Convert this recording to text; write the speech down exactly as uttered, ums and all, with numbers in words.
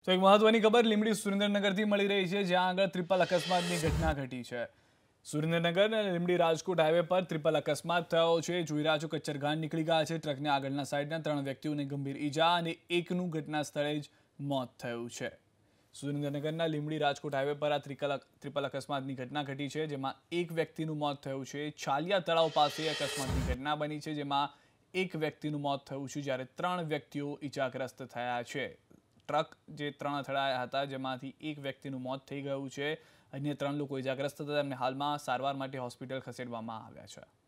તો એક મહત્વની ખબર લીંબડી સુરેન્દ્રનગરથી મળી રહી છે, જ્યાં આગળ ત્રિપલ અકસ્માતની ઘટના ઘટી છે। સુરેન્દ્રનગર અને લીંબડી રાજકોટ હાઈવે પર ત્રિપલ અકસ્માત થયો છે। જોઈ રહ્યા છો કચ્છરઘાણ નીકળી ગયા છે। ટ્રકની આગળના સાઈડના ત્રણ વ્યક્તિઓને ગંભીર ઈજા અને એકનું ઘટના સ્થળે જ મોત થયું છે। સુરેન્દ્રનગરના લીંબડી રાજકોટ હાઈવે પર આ ત્રિકલ ત્રિપલ અકસ્માતની ઘટના ઘટી છે, જેમાં એક વ્યક્તિનું મોત થયું છે। છાલિયા તળાવ પાસે અકસ્માતની ઘટના બની છે, જેમાં એક વ્યક્તિનું મોત થયું છે, જ્યારે ત્રણ વ્યક્તિઓ ઈજાગ્રસ્ત થયા છે। ટ્રક જે ત્રણ અથડાયા હતા, જેમાંથી એક વ્યક્તિનું મોત થઈ ગયું છે। અન્ય ત્રણ લોકો ઈજાગ્રસ્ત હતા, તેમને હાલમાં સારવાર માટે હોસ્પિટલ ખસેડવામાં આવ્યા છે।